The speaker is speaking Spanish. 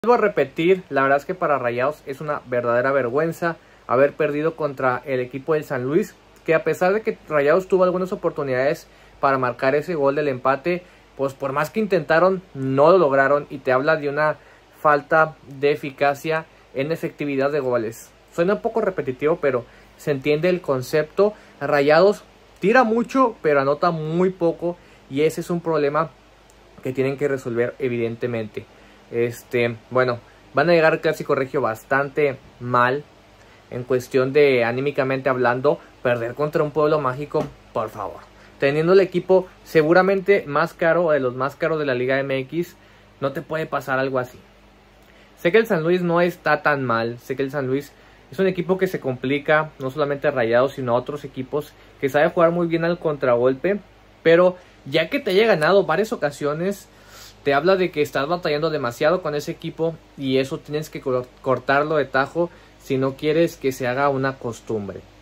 Vuelvo a repetir, la verdad es que para Rayados es una verdadera vergüenza haber perdido contra el equipo del San Luis, que a pesar de que Rayados tuvo algunas oportunidades para marcar ese gol del empate, pues por más que intentaron, no lo lograron, y te habla de una falta de eficacia en efectividad de goles. Suena un poco repetitivo, pero se entiende el concepto. Rayados tira mucho, pero anota muy poco, y ese es un problema que tienen que resolver evidentemente. Bueno, van a llegar al Clásico Regio bastante mal en cuestión de anímicamente hablando. Perder contra un pueblo mágico, por favor, teniendo el equipo seguramente más caro, de los más caros de la Liga MX, no te puede pasar algo así. Sé que el San Luis no está tan mal, sé que el San Luis es un equipo que se complica, no solamente a Rayados, sino a otros equipos, que sabe jugar muy bien al contragolpe, pero ya que te haya ganado varias ocasiones, te habla de que estás batallando demasiado con ese equipo, y eso tienes que cortarlo de tajo si no quieres que se haga una costumbre.